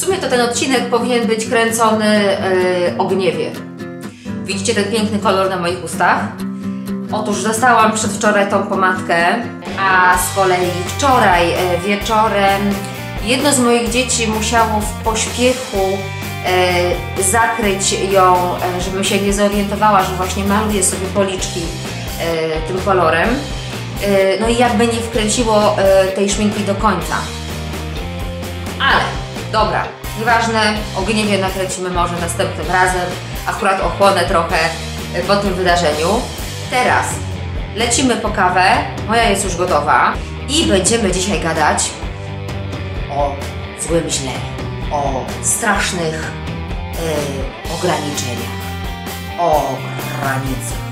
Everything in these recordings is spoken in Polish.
sumie to ten odcinek powinien być kręcony o gniewie. Widzicie ten piękny kolor na moich ustach? Otóż dostałam przedwczoraj tą pomadkę, a z kolei wczoraj wieczorem jedno z moich dzieci musiało w pośpiechu zakryć ją, żebym się nie zorientowała, że właśnie maluję sobie policzki tym kolorem. No i jakby nie wkręciło tej szminki do końca. Ale dobra, nieważne, o gniewie nakręcimy może następnym razem. Akurat ochłonę trochę po tym wydarzeniu. Teraz lecimy po kawę, moja jest już gotowa i będziemy dzisiaj gadać o złym źle, o strasznych ograniczeniach, o granicach.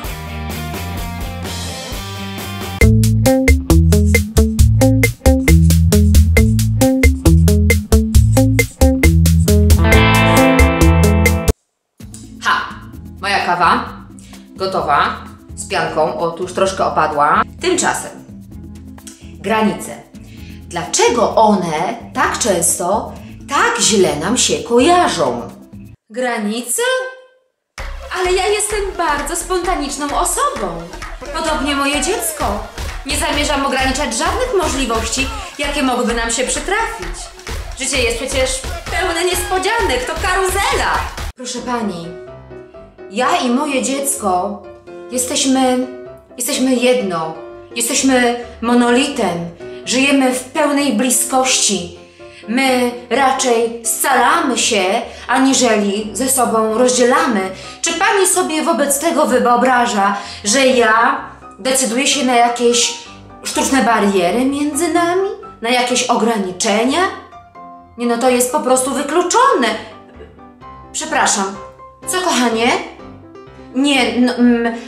Moja kawa gotowa, z pianką, o tu już troszkę opadła. Tymczasem granice. Dlaczego one tak często, tak źle nam się kojarzą? Granice? Ale ja jestem bardzo spontaniczną osobą. Podobnie moje dziecko. Nie zamierzam ograniczać żadnych możliwości, jakie mogłyby nam się przytrafić. Życie jest przecież pełne niespodzianek, to karuzela. Proszę pani, ja i moje dziecko jesteśmy jedno, jesteśmy monolitem, żyjemy w pełnej bliskości. My raczej scalamy się, aniżeli ze sobą rozdzielamy. Czy pani sobie wobec tego wyobraża, że ja decyduję się na jakieś sztuczne bariery między nami? Na jakieś ograniczenia? Nie, no to jest po prostu wykluczone. Przepraszam, co kochanie? Nie, no,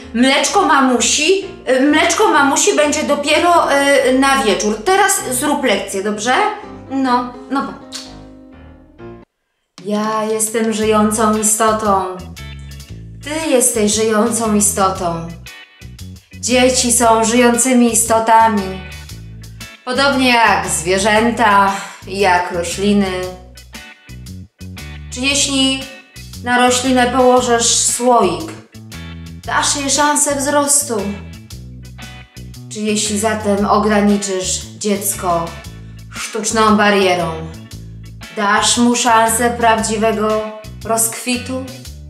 mleczko mamusi będzie dopiero na wieczór. Teraz zrób lekcję, dobrze? No. Ja jestem żyjącą istotą. Ty jesteś żyjącą istotą. Dzieci są żyjącymi istotami. Podobnie jak zwierzęta, jak rośliny. Czy jeśli na roślinę położysz słoik, dasz jej szansę wzrostu? Czy jeśli zatem ograniczysz dziecko sztuczną barierą, dasz mu szansę prawdziwego rozkwitu?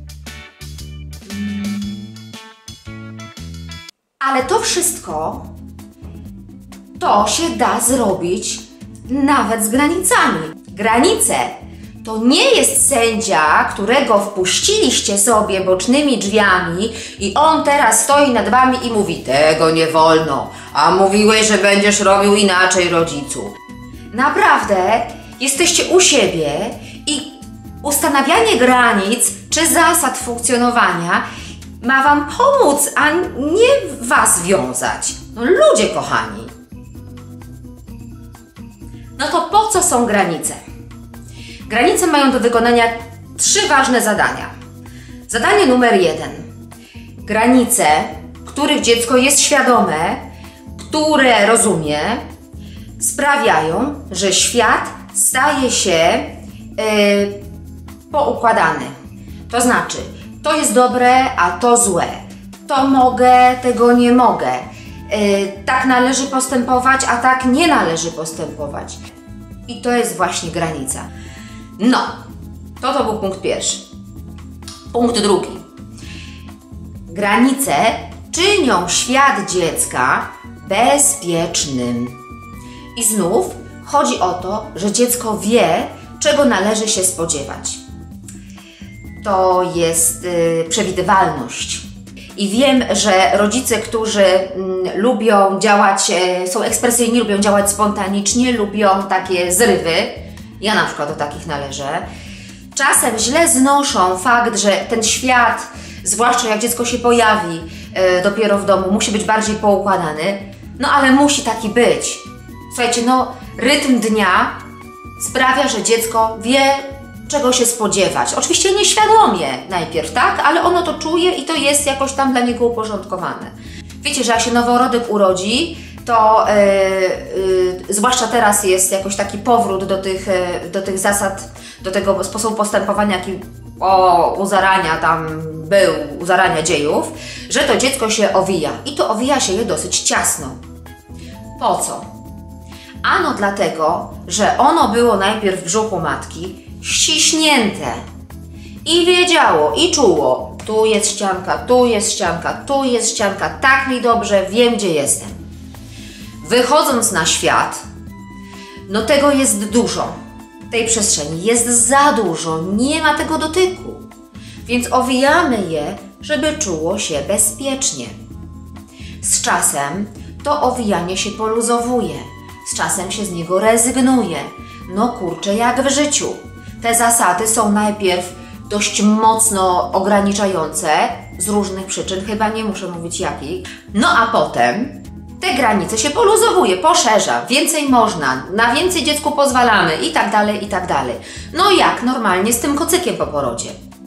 Ale to wszystko, to się da zrobić nawet z granicami. Granice to nie jest sędzia, którego wpuściliście sobie bocznymi drzwiami i on teraz stoi nad wami i mówi: tego nie wolno, a mówiłeś, że będziesz robił inaczej, rodzicu. Naprawdę jesteście u siebie i ustanawianie granic czy zasad funkcjonowania ma wam pomóc, a nie was wiązać. No ludzie kochani. No to po co są granice? Granice mają do wykonania 3 ważne zadania. Zadanie numer 1. Granice, których dziecko jest świadome, które rozumie, sprawiają, że świat staje się poukładany. To znaczy, to jest dobre, a to złe. To mogę, tego nie mogę. Tak należy postępować, a tak nie należy postępować. I to jest właśnie granica. No, to był punkt pierwszy. Punkt drugi. Granice czynią świat dziecka bezpiecznym. I znów chodzi o to, że dziecko wie, czego należy się spodziewać. To jest przewidywalność. I wiem, że rodzice, którzy lubią działać, są ekspresyjni, lubią działać spontanicznie, lubią takie zrywy, ja na przykład do takich należę, czasem źle znoszą fakt, że ten świat, zwłaszcza jak dziecko się pojawi dopiero w domu, musi być bardziej poukładany, no ale musi taki być. Słuchajcie, no rytm dnia sprawia, że dziecko wie, czego się spodziewać. Oczywiście nieświadomie najpierw, tak? Ale ono to czuje i to jest jakoś tam dla niego uporządkowane. Wiecie, że jak się noworodek urodzi, to zwłaszcza teraz jest jakoś taki powrót do tych zasad, do tego sposobu postępowania, jaki u zarania tam był, u zarania dziejów, że to dziecko się owija i to owija się je dosyć ciasno. Po co? Ano dlatego, że ono było najpierw w brzuchu matki ściśnięte i wiedziało i czuło, tu jest ścianka, tu jest ścianka, tu jest ścianka, tak mi dobrze, wiem gdzie jestem. Wychodząc na świat, no tego jest dużo, tej przestrzeni jest za dużo, nie ma tego dotyku, więc owijamy je, żeby czuło się bezpiecznie. Z czasem to owijanie się poluzowuje, z czasem się z niego rezygnuje. No kurczę, jak w życiu. Te zasady są najpierw dość mocno ograniczające, z różnych przyczyn, chyba nie muszę mówić jakich, no a potem te granice się poluzowuje, poszerza, więcej można, na więcej dziecku pozwalamy i tak dalej, i tak dalej. No jak normalnie z tym kocykiem po porodzie.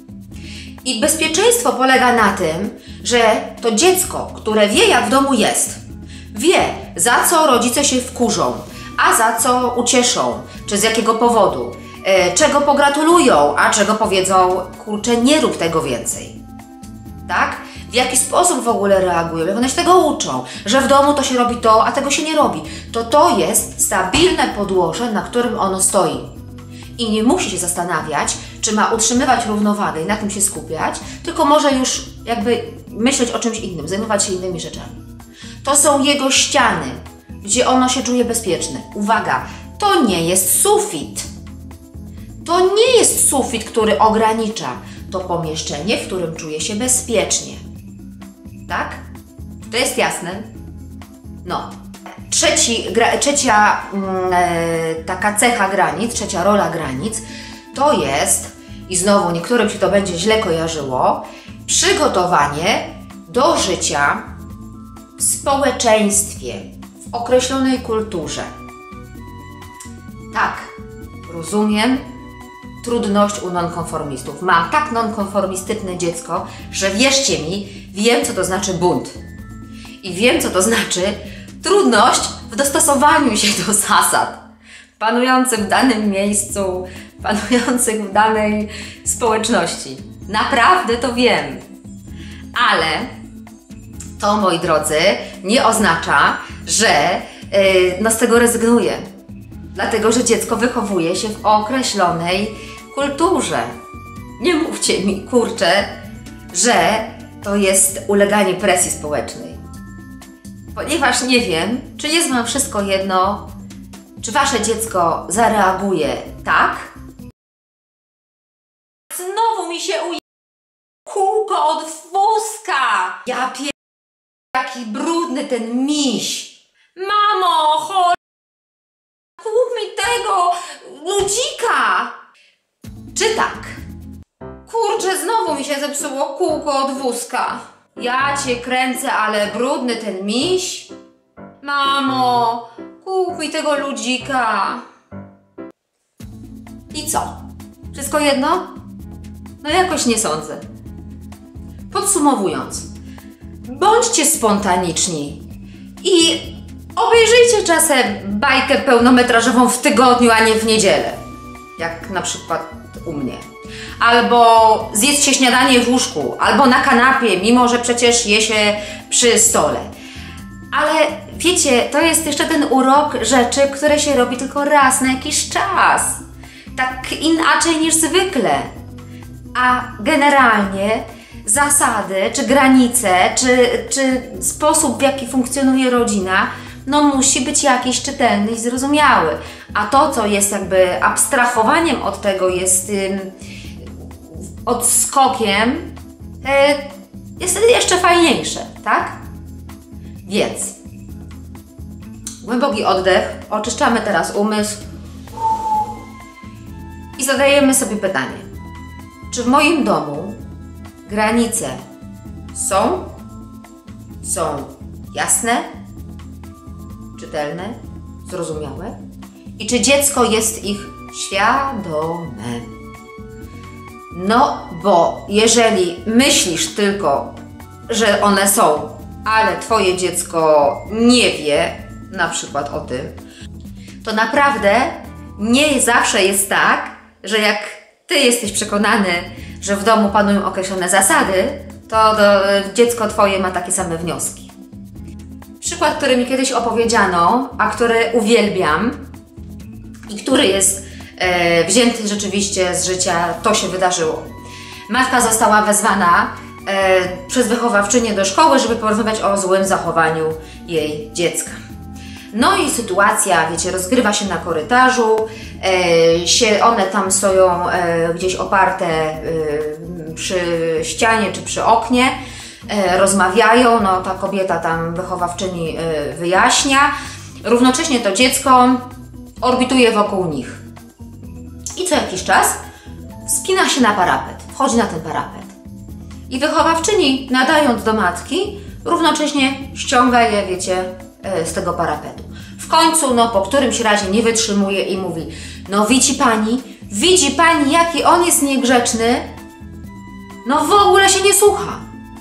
I bezpieczeństwo polega na tym, że to dziecko, które wie jak w domu jest, wie za co rodzice się wkurzą, a za co ucieszą, czy z jakiego powodu, czego pogratulują, a czego powiedzą, kurczę, nie rób tego więcej. Tak? W jaki sposób w ogóle reagują, jak one się tego uczą, że w domu to się robi to, a tego się nie robi. To jest stabilne podłoże, na którym ono stoi. I nie musi się zastanawiać, czy ma utrzymywać równowagę i na tym się skupiać, tylko może już jakby myśleć o czymś innym, zajmować się innymi rzeczami. To są jego ściany, gdzie ono się czuje bezpieczne. Uwaga, to nie jest sufit. To nie jest sufit, który ogranicza. To pomieszczenie, w którym czuje się bezpiecznie. Tak? To jest jasne? No. Trzecia taka cecha granic, trzecia rola granic, to jest, i znowu niektórym się to będzie źle kojarzyło, przygotowanie do życia w społeczeństwie, w określonej kulturze. Tak, rozumiem trudność u nonkonformistów. Mam tak nonkonformistyczne dziecko, że wierzcie mi, wiem co to znaczy bunt. I wiem co to znaczy trudność w dostosowaniu się do zasad panujących w danym miejscu, panujących w danej społeczności. Naprawdę to wiem. Ale to, moi drodzy, nie oznacza, że z tego rezygnuję. Dlatego, że dziecko wychowuje się w określonej kulturze. Nie mówcie mi, kurczę, że to jest uleganie presji społecznej. Ponieważ nie wiem, czy jest Wam wszystko jedno, czy Wasze dziecko zareaguje tak? Znowu mi się kółko od wózka! Ja jaki brudny ten miś! Mamo, chodź! Kup mi tego ludzika! Czy tak? Kurczę, znowu mi się zepsuło kółko od wózka. Ja Cię kręcę, ale brudny ten miś? Mamo, kup mi tego ludzika. I co? Wszystko jedno? No jakoś nie sądzę. Podsumowując, bądźcie spontaniczni i obejrzyjcie czasem bajkę pełnometrażową w tygodniu, a nie w niedzielę. Jak na przykład u mnie. Albo zjedzcie śniadanie w łóżku, albo na kanapie, mimo że przecież je się przy stole. Ale wiecie, to jest jeszcze ten urok rzeczy, które się robi tylko raz na jakiś czas. Tak inaczej niż zwykle. A generalnie zasady, czy granice, czy sposób, w jaki funkcjonuje rodzina, no musi być jakiś czytelny i zrozumiały. A to, co jest jakby abstrahowaniem od tego, jest odskokiem, jest wtedy jeszcze fajniejsze, tak? Więc głęboki oddech, oczyszczamy teraz umysł i zadajemy sobie pytanie, czy w moim domu granice są jasne, czytelne, zrozumiałe i czy dziecko jest ich świadome. No, bo jeżeli myślisz tylko, że one są, ale Twoje dziecko nie wie, na przykład o tym, to naprawdę nie zawsze jest tak, że jak Ty jesteś przekonany, że w domu panują określone zasady, to dziecko Twoje ma takie same wnioski. Przykład, który mi kiedyś opowiedziano, a który uwielbiam i który jest wzięty rzeczywiście z życia, to się wydarzyło. Matka została wezwana przez wychowawczynię do szkoły, żeby porozmawiać o złym zachowaniu jej dziecka. No i sytuacja, wiecie, rozgrywa się na korytarzu, one tam stoją gdzieś oparte przy ścianie czy przy oknie, rozmawiają, no ta kobieta tam, wychowawczyni, wyjaśnia, równocześnie to dziecko orbituje wokół nich. I co jakiś czas wspina się na parapet, wchodzi na ten parapet. I wychowawczyni, nadając do matki, równocześnie ściąga je, wiecie, z tego parapetu. W końcu, no po którymś razie nie wytrzymuje i mówi: no widzi pani, jaki on jest niegrzeczny? No w ogóle się nie słucha.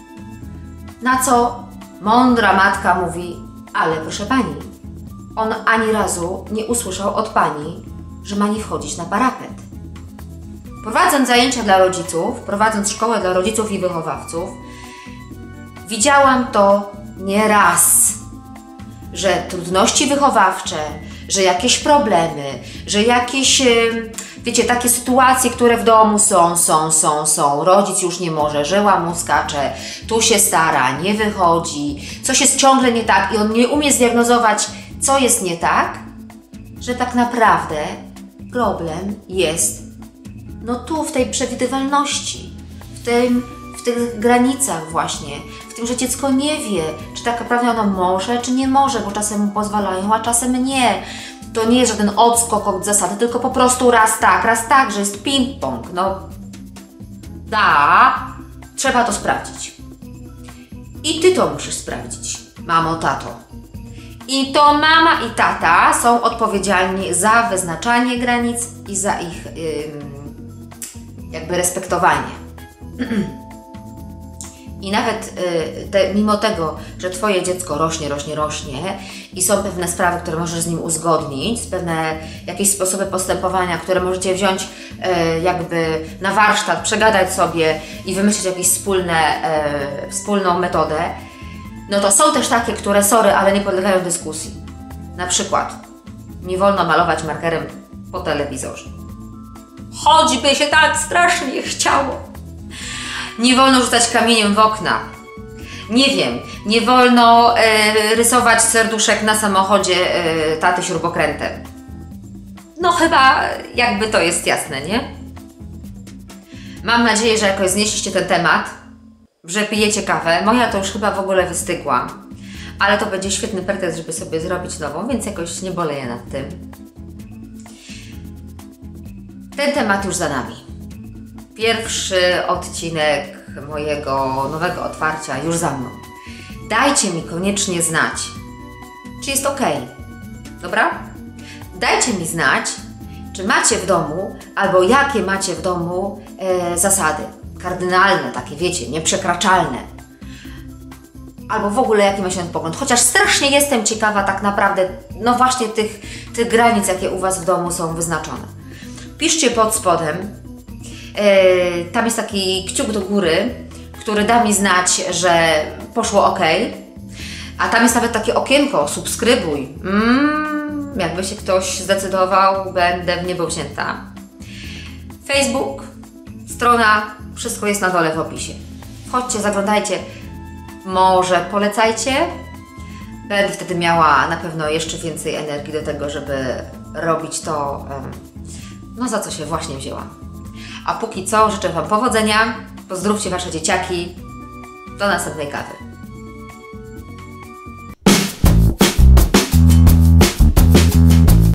Na co mądra matka mówi: ale proszę pani, on ani razu nie usłyszał od pani, że ma nie wchodzić na parapet. Prowadząc zajęcia dla rodziców, prowadząc szkołę dla rodziców i wychowawców, widziałam to nieraz, że trudności wychowawcze, że jakieś problemy, że jakieś, wiecie, takie sytuacje, które w domu są. Rodzic już nie może, żyła mu skacze, tu się stara, nie wychodzi, coś jest ciągle nie tak i on nie umie zdiagnozować, co jest nie tak, że tak naprawdę problem jest no tu, w tej przewidywalności, w tych granicach właśnie, w tym, że dziecko nie wie, czy tak naprawdę ono może, czy nie może, bo czasem mu pozwalają, a czasem nie. To nie jest żaden odskok od zasady, tylko po prostu raz tak, że jest ping-pong. No, trzeba to sprawdzić. I Ty to musisz sprawdzić, mamo, tato. I to mama i tata są odpowiedzialni za wyznaczanie granic i za ich jakby respektowanie. I nawet mimo tego, że Twoje dziecko rośnie i są pewne sprawy, które możesz z nim uzgodnić, pewne jakieś sposoby postępowania, które możecie wziąć jakby na warsztat, przegadać sobie i wymyślić jakąś wspólną metodę, no to są też takie, które, sorry, ale nie podlegają dyskusji. Na przykład nie wolno malować markerem po telewizorze. Choćby się tak strasznie chciało. Nie wolno rzucać kamieniem w okna. Nie wiem, nie wolno rysować serduszek na samochodzie taty śrubokrętem. No chyba jakby to jest jasne, nie? Mam nadzieję, że jakoś znieśliście ten temat, że pijecie kawę. Moja to już chyba w ogóle wystygła. Ale to będzie świetny pretekst, żeby sobie zrobić nową, więc jakoś nie boleję nad tym. Ten temat już za nami. Pierwszy odcinek mojego nowego otwarcia już za mną. Dajcie mi koniecznie znać, czy jest ok. Dobra? Dajcie mi znać, czy macie w domu, albo jakie macie w domu zasady. Kardynalne, takie wiecie, nieprzekraczalne. Albo w ogóle jaki macie pogląd. Chociaż strasznie jestem ciekawa tak naprawdę, no właśnie tych granic, jakie u Was w domu są wyznaczone. Piszcie pod spodem. Tam jest taki kciuk do góry, który da mi znać, że poszło ok. A tam jest nawet takie okienko, subskrybuj. Jakby się ktoś zdecydował, będę w niebo wzięta. Facebook, strona, wszystko jest na dole w opisie. Wchodźcie, zaglądajcie, może polecajcie. Będę wtedy miała na pewno jeszcze więcej energii do tego, żeby robić to, no za co się właśnie wzięłam. A póki co życzę Wam powodzenia, pozdrówcie Wasze dzieciaki, do następnej kawy.